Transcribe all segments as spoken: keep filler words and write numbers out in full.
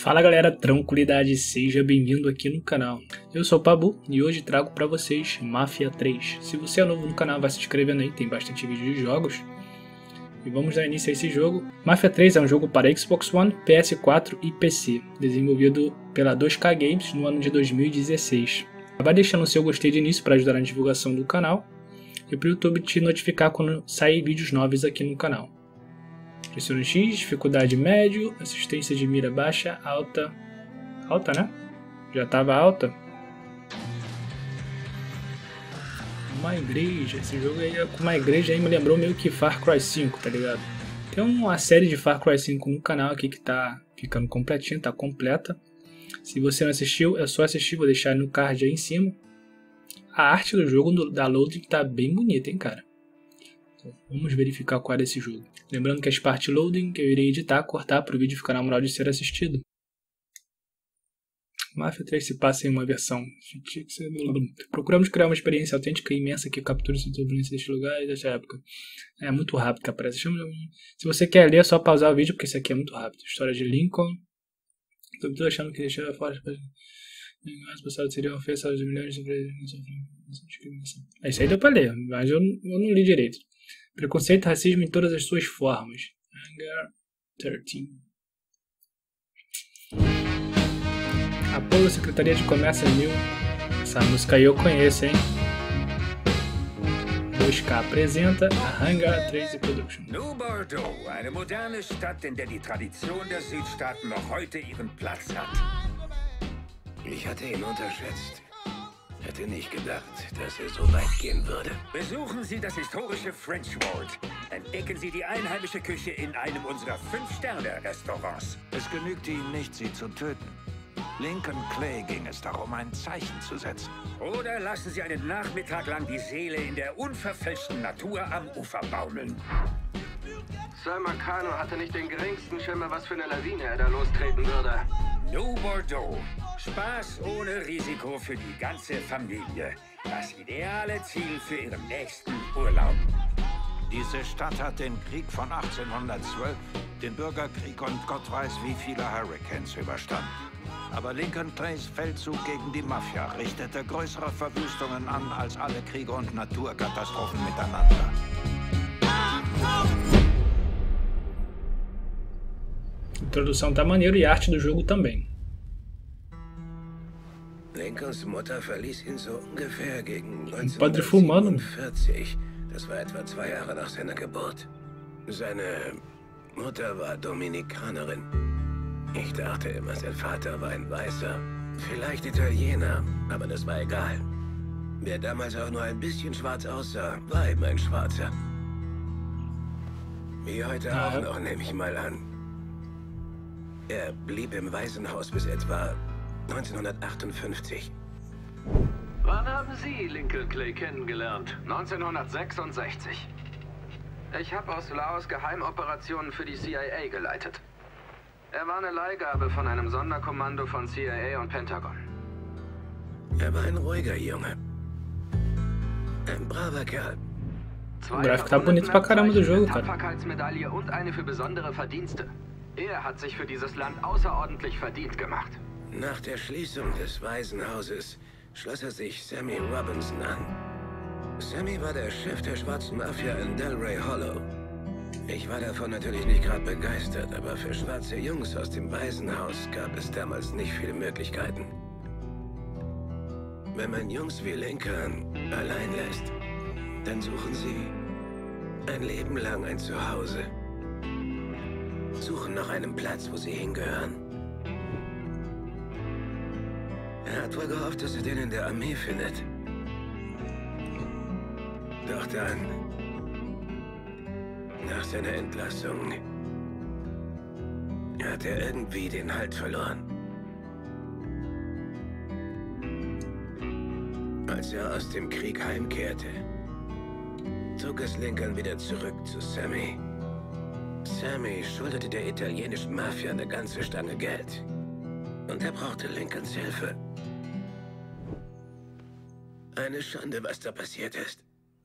Fala galera, tranquilidade, seja bem-vindo aqui no canal. Eu sou o Pabu e hoje trago para vocês Mafia três. Se você é novo no canal, vai se inscrevendo aí, tem bastante vídeo de jogos. E vamos dar início a esse jogo. Mafia três é um jogo para Xbox One, P S quatro e P C, desenvolvido pela dois K Games no ano de dois mil e dezesseis. Vai deixando o seu gostei de início para ajudar na divulgação do canal e para o YouTube te notificar quando sair vídeos novos aqui no canal. Pressione X, dificuldade médio, assistência de mira baixa, alta, alta né? Já estava alta. Uma igreja, esse jogo aí com uma igreja aí me lembrou meio que Far Cry cinco, tá ligado? Tem uma série de Far Cry cinco no canal aqui que tá ficando completinha, tá completa. Se você não assistiu, é só assistir, vou deixar no card aí em cima. A arte do jogo da loading tá bem bonita, hein, cara? Então, vamos verificar qual é esse jogo. Lembrando que as partes loading que eu irei editar, cortar para o vídeo ficar na moral de ser assistido. Mafia três se passa em uma versão. Procuramos criar uma experiência autêntica e imensa que capture os sobreviventes deste lugar e desta época. É muito rápido que aparece. Se você quer ler, é só pausar o vídeo, porque isso aqui é muito rápido. História de Lincoln. Estou achando que deixar fora. As passadas seriam ofensas de milhões de discriminação. Isso aí deu para ler, mas eu, eu não li direito. Preconceito e racismo em todas as suas formas. Hangar treze. Apoio à Secretaria de Comércio Mil. Essa música aí eu conheço, hein? dois K apresenta a Hangar treze Production. New Bordeaux, eine moderne Stadt, in der die Tradition der Südstaaten noch heute ihren Platz hat. Ich hatte ihn unterschätzt. Hätte nicht gedacht, dass er so weit gehen würde. Besuchen Sie das historische French Ward. Entdecken Sie die einheimische Küche in einem unserer Fünf-Sterne-Restaurants. Es genügte ihm nicht, sie zu töten. Lincoln Clay ging es darum, ein Zeichen zu setzen. Oder lassen Sie einen Nachmittag lang die Seele in der unverfälschten Natur am Ufer baumeln. Sir Marcano hatte nicht den geringsten Schimmer, was für eine Lawine er da lostreten würde. New Bordeaux. Spaß ohne Risiko für die ganze Familie. Das ideale Ziel für Ihren nächsten Urlaub. Diese Stadt hat den Krieg von achtzehnhundertzwölf, den Bürgerkrieg und Gott weiß wie viele Hurricanes überstanden. Aber Lincoln Clays Feldzug gegen die Mafia richtete größere Verwüstungen an als alle Kriege und Naturkatastrophen miteinander. A introdução tá maneiro e a arte do jogo também. Lincolns Mutter verließ ihn so ungefähr gegen neunzehnhundertsiebenundvierzig. Das war etwa zwei Jahre nach seiner Geburt. Seine Mutter war Dominikanerin. Ich dachte immer, sein Vater war ein Weißer. Vielleicht Italiener, aber das war egal. Wer damals auch nur ein bisschen schwarz aussah, war eben ein Schwarzer. Wie heute ja. auch noch, nehme ich mal an. Er blieb im Waisenhaus bis etwa neunzehnhundertachtundfünfzig. Wann haben Sie Lincoln Clay kennengelernt? neunzehnhundertsechsundsechzig. Ich habe aus Laos Geheimoperationen für die C I A geleitet. Er war eine Leihgabe von einem Sonderkommando von C I A und Pentagon. Er war ein ruhiger Junge. Ein braver Kerl. O gráfico tá bonito pra caramba do jogo, cara. Tapferkeitsmedaille und eine für besondere Verdienste. Er hat sich für dieses Land außerordentlich verdient gemacht. Nach der Schließung des Waisenhauses schloss er sich Sammy Robinson an. Sammy war der Chef der schwarzen Mafia in Delray Hollow. Ich war davon natürlich nicht gerade begeistert, aber für schwarze Jungs aus dem Waisenhaus gab es damals nicht viele Möglichkeiten. Wenn man Jungs wie Lincoln allein lässt, dann suchen sie ein Leben lang ein Zuhause. Suchen nach einem Platz, wo sie hingehören. Er hat wohl gehofft, dass er den in der Armee findet. Doch dann, nach seiner Entlassung, hat er irgendwie den Halt verloren. Als er aus dem Krieg heimkehrte, zog es Lincoln wieder zurück zu Sammy. Sammy schuldete der italienischen Mafia eine ganze Stange Geld. Und er brauchte Lincolns Hilfe. Eine Schande, was da passiert ist.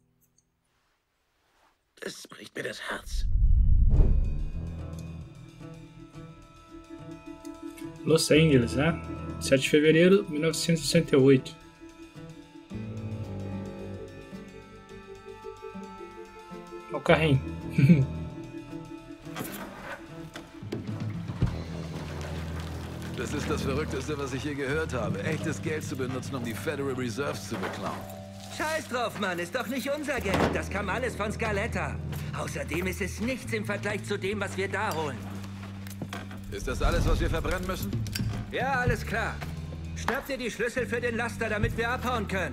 Das bricht mir das Herz. Los Angeles, né? sete de fevereiro de mil novecentos e sessenta e oito. Olha o carrinho. Das ist das Verrückteste, was ich je gehört habe. Echtes Geld zu benutzen, um die Federal Reserves zu beklauen. Scheiß drauf, Mann. Ist doch nicht unser Geld. Das kam alles von Scaletta. Außerdem ist es nichts im Vergleich zu dem, was wir da holen. Ist das alles, was wir verbrennen müssen? Ja, alles klar. Schnapp dir die Schlüssel für den Laster, damit wir abhauen können.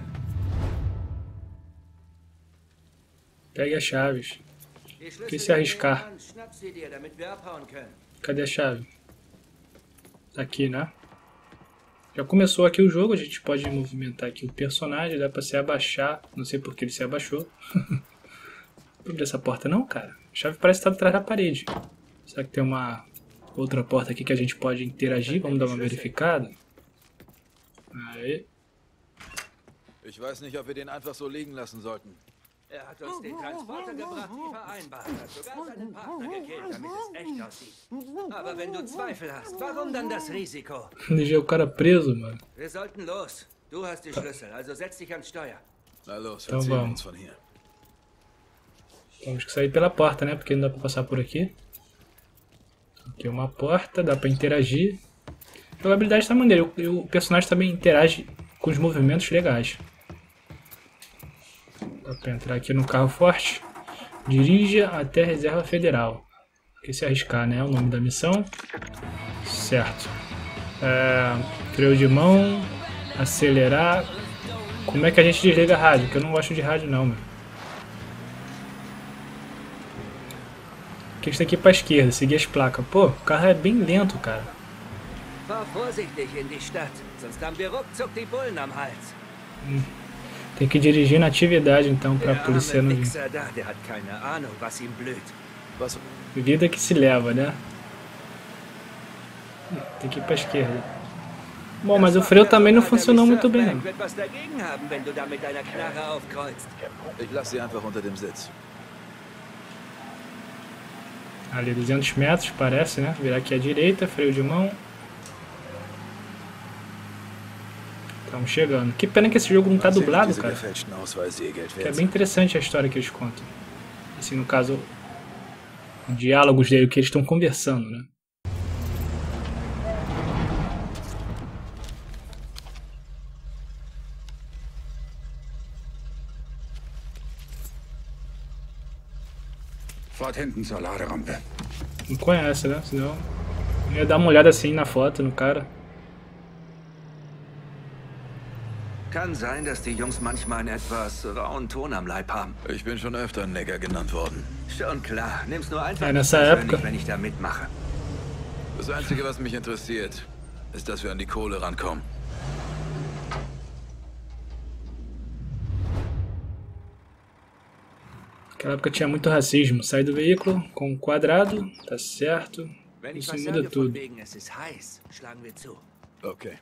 Pegue as chaves. Die Que se Schlüssel arriscar? schnapp sie dir, damit wir abhauen können. Cadê a chave? Tá aqui, né? Já começou aqui o jogo, a gente pode movimentar aqui o personagem, dá pra se abaixar, não sei porque ele se abaixou. Não vou abrir essa porta não, cara. A chave parece estar atrás da parede. Será que tem uma outra porta aqui que a gente pode interagir? Vamos dar uma verificada. Aí. Ich weiß nicht, ob wir den einfach so liegen lassen sollten. Er hat uns den Transporter gebracht, wie vereinbart. Hat sogar seinen Partner gekillt, damit es echt aussieht. Aber wenn du Zweifel hast, warum dann das Risiko? Deixei o cara preso, mano. Wir sollten los. Du hast die Schlüssel, also setz dich ans Steuer. Na los, Então verziehen wir vamos. uns von hier. Temos que sair pela porta, né? Porque não dá pra passar por aqui. Aqui é uma porta, dá pra interagir. A jogabilidade tá maneira. E o personagem também interage com os movimentos legais. Dá pra entrar aqui no carro forte. Dirija até a Reserva Federal. Aqui se arriscar, né? O nome da missão. Certo. É, freio de mão. Acelerar. Como é que a gente desliga a rádio? Que eu não gosto de rádio não, mano. Aqui está aqui pra esquerda, seguir as placas. Pô, o carro é bem lento, cara. Fahr vorsichtig in die Stadt, sonst haben wir ruckzuck die Bullen am Hals. Hum. Tem que dirigir na atividade então pra Der polícia arme não vir. Wichser da, der hat keine Ahnung, was ihm blüht. Was? Vida que se leva, né? Tem que ir pra esquerda. Bom, mas o freio também não funcionou muito bem, não. Wird was dagegen haben, wenn du da mit deiner Knarre aufkreuzt. Ich lasse sie einfach unter dem Sitz. Ali, duzentos metros, parece, né? Virar aqui à direita, freio de mão. Estamos chegando. Que pena que esse jogo não tá dublado, Diese cara. gefälschten Ausweise ihr Geld Que é wert bem sind. interessante a história que eles contam. Assim, no caso, os diálogos dele, o que eles estão conversando, né? Fahrt hinten zur Laderampe. Não conhece, né? Senão eu ia dar uma olhada assim na foto, no cara. Kann sein, dass die Jungs manchmal einen etwas rauen Ton am Leib haben. Ich bin schon öfter Nigger genannt worden. Schon klar. Nimm's nur einfach Ja, nicht nessa persönlich, época. wenn ich da mitmache. Das Einzige, was mich interessiert, ist, dass wir an die Kohle rankommen. Naquela época tinha muito racismo. Sai do veículo com um quadrado, tá certo. Wenn ich Isso was muda sage von tudo. wegen, es ist heiß, schlagen wir zu. Okay.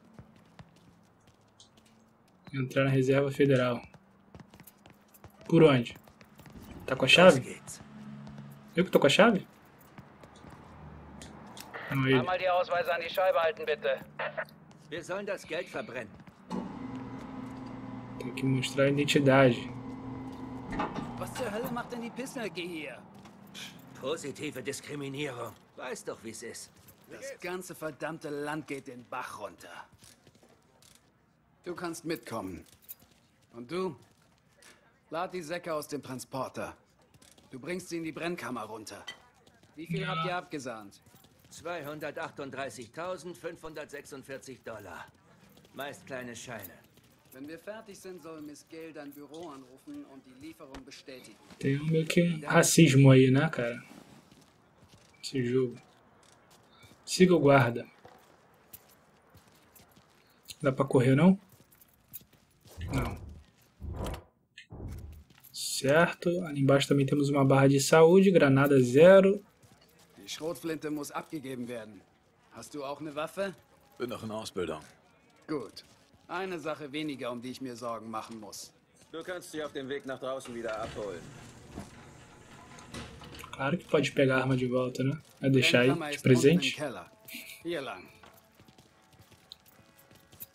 Entrar na Reserva Federal. Por onde? Tá com a Los chave? geht's. Eu que tô com a chave? Não, ele. Einmal die Ausweise an die Scheibe halten, bitte. Wir sollen das Geld verbrennen. Tem que mostrar a identidade. Was zur Hölle macht denn die Pissnelke hier? Positive Diskriminierung. Weiß doch, wie's ist. Das ganze verdammte Land geht den Bach runter. Du kannst mitkommen. Und du? Lad die Säcke aus dem Transporter. Du bringst sie in die Brennkammer runter. Wie viel habt ihr abgesahnt? zweihundertachtunddreißigtausendfünfhundertsechsundvierzig Dollar. Meist kleine Scheine. Wenn wir fertig sind, soll Miss Gale dein Büro anrufen und die Lieferung bestätigen. Tem um meio que um racismo aí, né, cara? Esse jogo. Siga o guarda. Dá pra correr, não? Não. Certo. Ali embaixo também temos uma barra de saúde. Granada zero. Die Schrotflinte muss abgegeben werden. Hast du auch eine Waffe? Bin noch in Ausbildung. Gut. Eine Sache weniger, um die ich mir Sorgen machen muss. Du kannst sie auf dem Weg nach draußen wieder abholen. Claro que pode pegar a arma de volta, né? Vai deixar aí Brennkammer de ist unten im presente. Keller. Hier lang.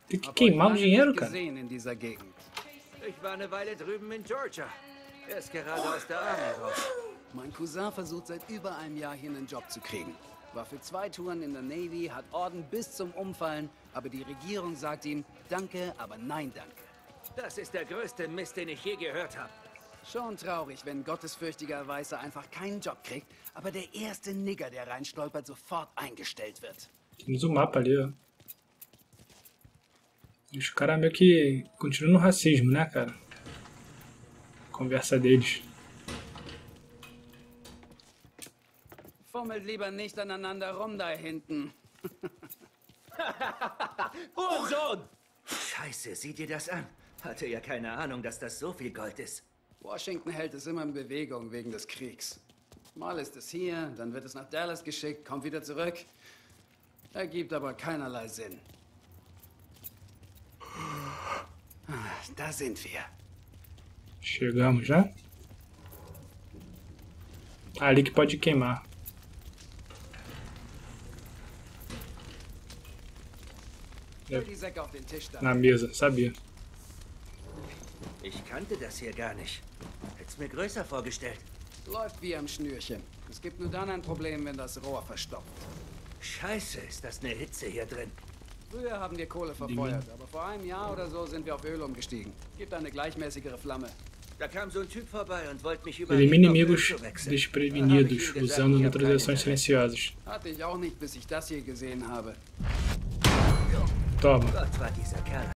Tem que queimar o dinheiro, cara. Ich war eine Weile drüben in Georgia. Er ist gerade aus der Armee raus. Mein Cousin versucht seit über einem Jahr hier einen Job zu kriegen. War für zwei Touren in der Navy, hat Orden bis zum Umfallen, aber die Regierung sagt ihm, danke, aber nein, danke. Das ist der größte Mist, den ich je gehört habe. Schon traurig, wenn ein gottesfürchtiger Weißer einfach keinen Job kriegt, aber der erste Nigger, der reinstolpert, sofort eingestellt wird. Temos um mapa ali, ó. E os caras meio que continuam no racismo, né, cara? Conversa deles. Fummelt lieber nicht aneinander rum da hinten. Hurensohn! Scheiße, sieh dir das an. Hatte ja keine Ahnung, dass das so viel Gold ist. Washington hält es immer in Bewegung wegen des Kriegs. Mal ist es hier, dann wird es nach Dallas geschickt, kommt wieder zurück. Ergibt aber keinerlei Sinn. Da sind wir. Chegamos já. Ah, ali que pode queimar. Na mesa, sabia. Ich kannte das hier gar nicht. Hätt's mir größer vorgestellt. Läuft wie am Schnürchen. Es gibt nur dann ein Problem, wenn das Rohr verstopft. Scheiße, ist das eine Hitze hier drin. Früher haben wir Kohle verfeuert, aber vor einem Jahr oder so sind wir auf Öl umgestiegen. Gibt eine gleichmäßigere Flamme. Da kam so ein Typ vorbei und wollte mich über Elimine inimigos desprevenidos usando neutralizações silenciosas. Hatte ich auch nicht, bis ich das hier gesehen habe. Toma. Gott, war dieser Kerl